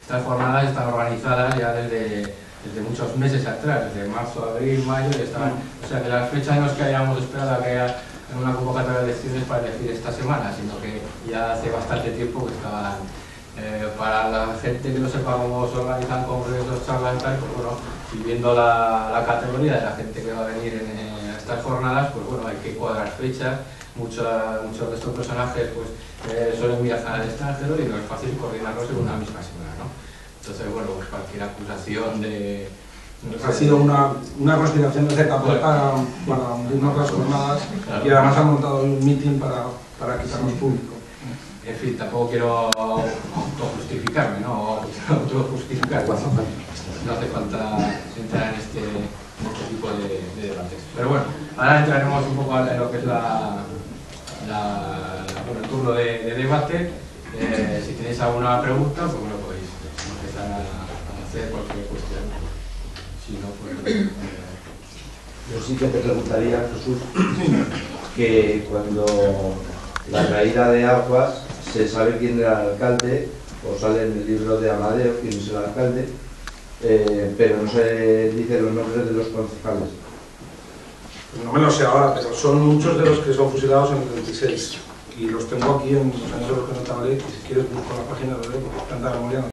Estas jornadas están organizadas ya desde muchos meses atrás, desde marzo, abril, mayo, y estaban, o sea que las fechas no es que hayamos esperado a que haya una convocatoria de elecciones para elegir esta semana, sino que ya hace bastante tiempo que estaban. Para la gente que no sepa cómo se organizan congresos, charlas y tal, pues bueno, y viendo la categoría de la gente que va a venir en estas jornadas, pues bueno, hay que cuadrar fechas. Muchos de estos personajes pues suelen viajar al extranjero y no es fácil coordinarlos en una misma semana, ¿no? Entonces, bueno, pues cualquier acusación de... Ha sido una conspiración de Z para hundirnos las jornadas, claro. Y además han montado un meeting para quitarnos público. En fin, tampoco quiero autojustificarme, ¿no? O autojustificarme. No hace falta entrar en este tipo de debates. Pero bueno, ahora entraremos un poco en lo que es el turno de debate. Si tenéis alguna pregunta, pues bueno, podéis empezar a hacer cualquier cuestión. Si no, pues... Yo sí que te preguntaría, Jesús, que cuando la caída de Aguas se sabe quién era el alcalde, o sale en el libro de Amadeo quién es el alcalde, pero no se dice los nombres de los concejales. Pues no me lo sé ahora, pero son muchos de los que son fusilados en el 26. Y los tengo aquí en los años de los que no te hablé, y si quieres busco la página, lo leo, porque tanta memoria no.